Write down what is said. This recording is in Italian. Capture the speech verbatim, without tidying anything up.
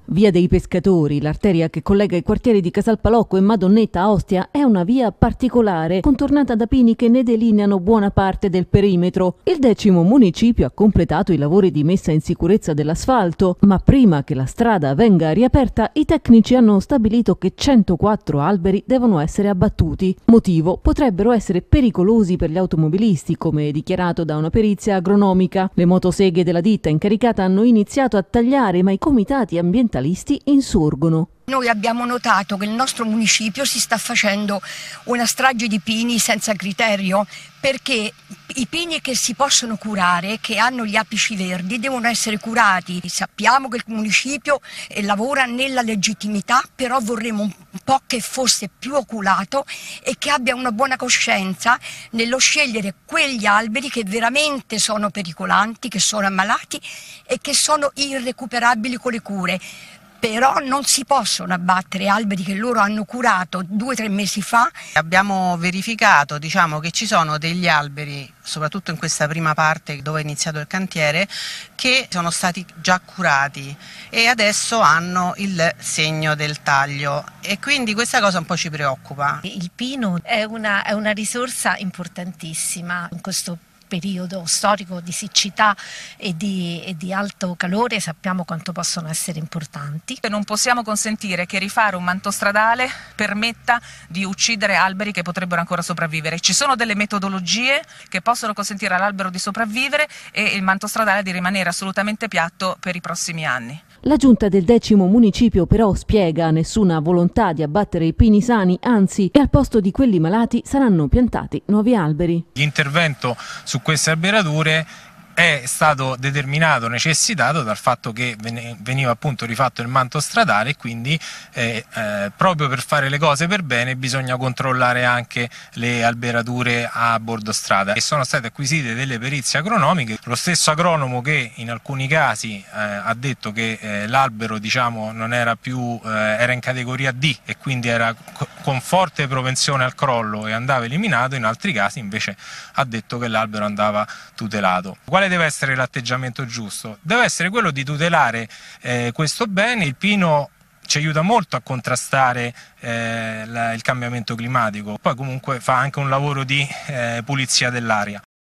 Via dei Pescatori, l'arteria che collega i quartieri di Casalpalocco e Madonnetta a Ostia, è una via particolare, contornata da pini che ne delineano buona parte del perimetro. Il decimo municipio ha completato i lavori di messa in sicurezza dell'asfalto, ma prima che la strada venga riaperta, i tecnici hanno stabilito che centoquattro alberi devono essere abbattuti. Motivo: potrebbero essere pericolosi per gli automobilisti, come dichiarato da una perizia agronomica. Le motoseghe della ditta incaricata hanno iniziato a tagliare, ma i comitati ambientali insorgono. Noi abbiamo notato che il nostro municipio si sta facendo una strage di pini senza criterio, perché i pini che si possono curare, che hanno gli apici verdi, devono essere curati. Sappiamo che il municipio lavora nella legittimità, però vorremmo un po' che fosse più oculato e che abbia una buona coscienza nello scegliere quegli alberi che veramente sono pericolanti, che sono ammalati e che sono irrecuperabili con le cure. Però non si possono abbattere alberi che loro hanno curato due o tre mesi fa. Abbiamo verificato, diciamo, che ci sono degli alberi, soprattutto in questa prima parte dove è iniziato il cantiere, che sono stati già curati e adesso hanno il segno del taglio, e quindi questa cosa un po' ci preoccupa. Il pino è una, è una risorsa importantissima in questo periodo storico di siccità e di, e di alto calore. Sappiamo quanto possono essere importanti. Non possiamo consentire che rifare un manto stradale permetta di uccidere alberi che potrebbero ancora sopravvivere. Ci sono delle metodologie che possono consentire all'albero di sopravvivere e il manto stradale di rimanere assolutamente piatto per i prossimi anni. La giunta del decimo municipio però spiega nessuna volontà di abbattere i pini sani, anzi, e al posto di quelli malati saranno piantati nuovi alberi. L'intervento su queste alberature è stato determinato, necessitato dal fatto che veniva appunto rifatto il manto stradale, e quindi eh, eh, proprio per fare le cose per bene bisogna controllare anche le alberature a bordo strada, e sono state acquisite delle perizie agronomiche. Lo stesso agronomo che in alcuni casi eh, ha detto che eh, l'albero, diciamo, non era più eh, era in categoria D e quindi era con forte propensione al crollo e andava eliminato, in altri casi invece ha detto che l'albero andava tutelato. Quale deve essere l'atteggiamento giusto? Deve essere quello di tutelare eh, questo bene. Il pino ci aiuta molto a contrastare eh, la, il cambiamento climatico, poi comunque fa anche un lavoro di eh, pulizia dell'aria.